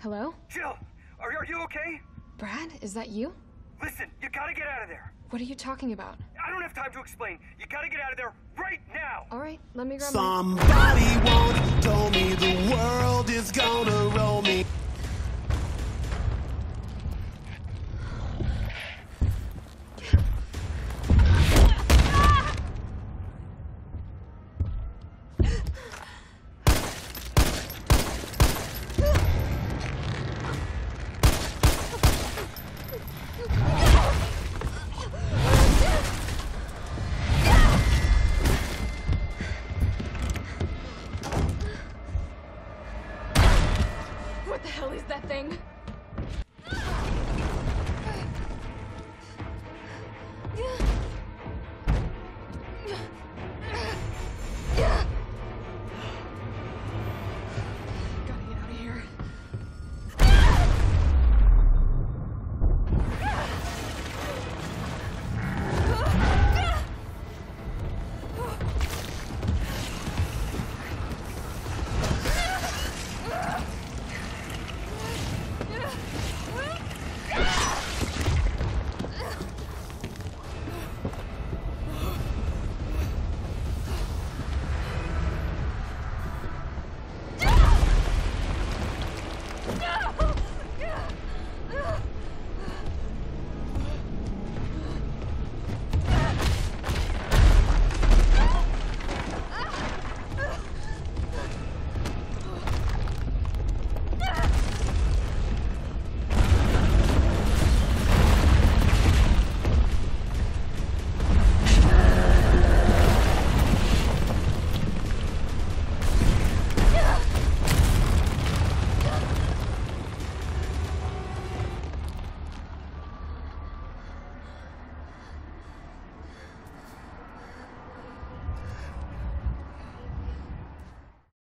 Hello? Jill, are you okay? Brad, is that you? Listen, you gotta get out of there. What are you talking about? I don't have time to explain. You gotta get out of there right now. Alright, let me grab Somebody once told me the world is gonna roll me